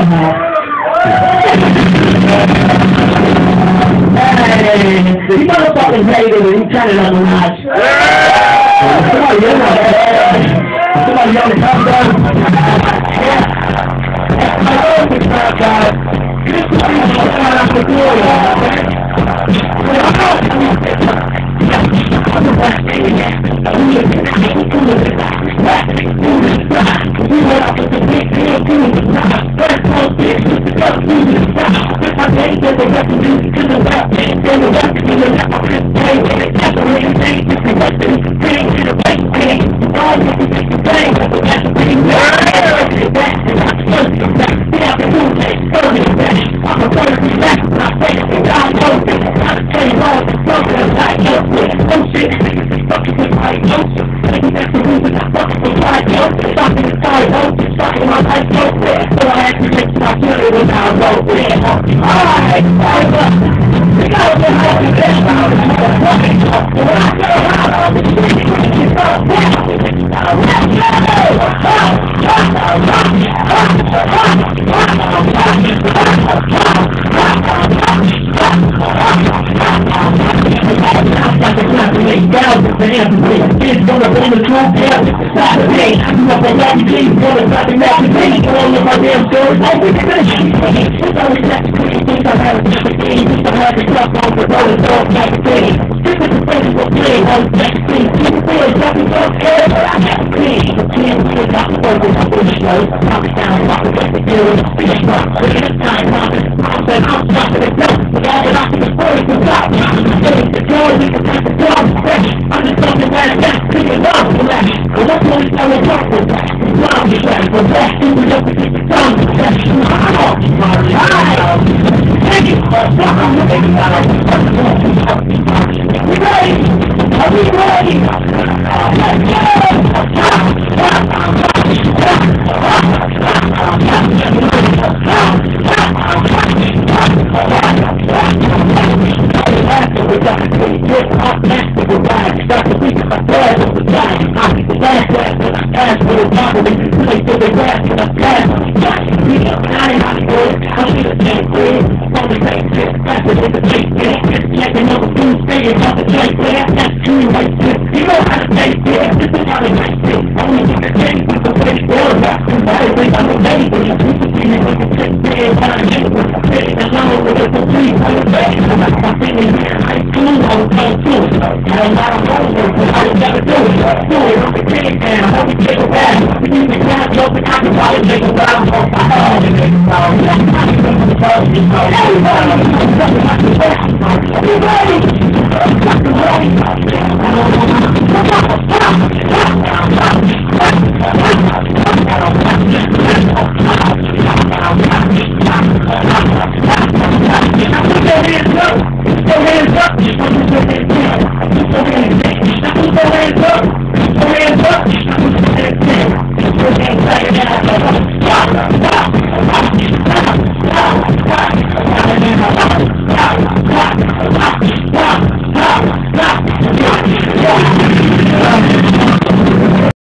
You motherfuckers made it, you turn it on the notch. Somebody on the top down. I love this guys. This is what I'm going to do. It's gonna bring the truth down. Saturday, I grew up on Latin G. Gonna stop the Latin G. All of my damn stories. I think it's it's always that crazy things I have to see. I have to stop on the road and talk like a thing. This is the thing we'll play on the next thing. This is the talking about whatever I have to see. The plan is not the focus on the show. Talk it down, walk it back to do it. Finish up. Look at the time, I'm stopping it. No, we got it off the story to stop. The joy, we can take the job. I'm just talking about that. See you love for that. But that's what I will talk for that. Love you back for that. You will have to get the tongue for that. Thank you. We ready? Are we ready? Let's go.